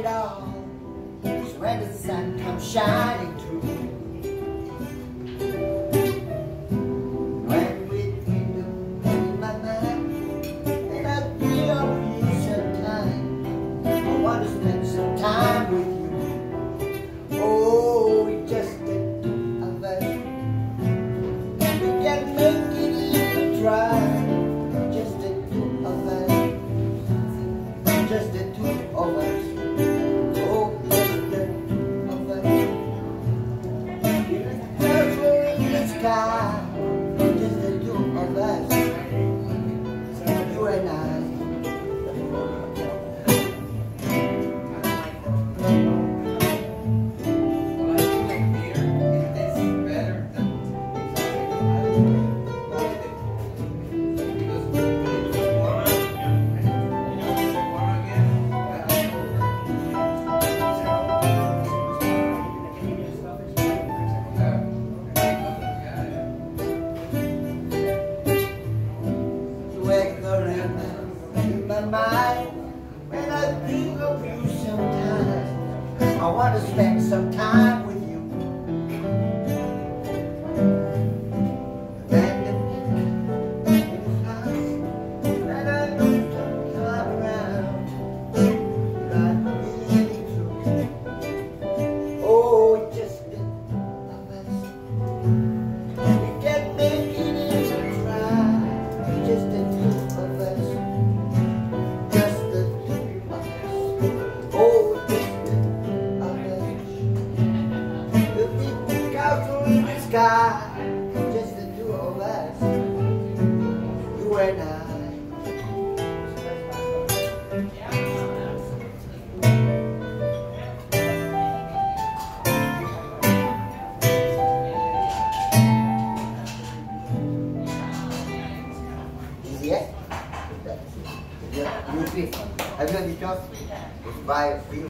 it all is when the sun comes shining through. When with freedom in my mind, and I feel a piece of time, I want to spend some time with you. Oh, we just the two of us. We can make it if we try. Just the two of us. Just the two of us. Oh, just the two of us. Purple in the sky. Just the two of us. You and I. In my mind, when I think of you sometimes, I want to spend some time with you. Then the when I don't come around, not really true. Oh, just the of us. We can make it if we try. Just the two of us. Just the two of us. Oh, just the two of us. The big castle in the sky. Just the two of us. You and I. Yeah? You have you been tough? By a few.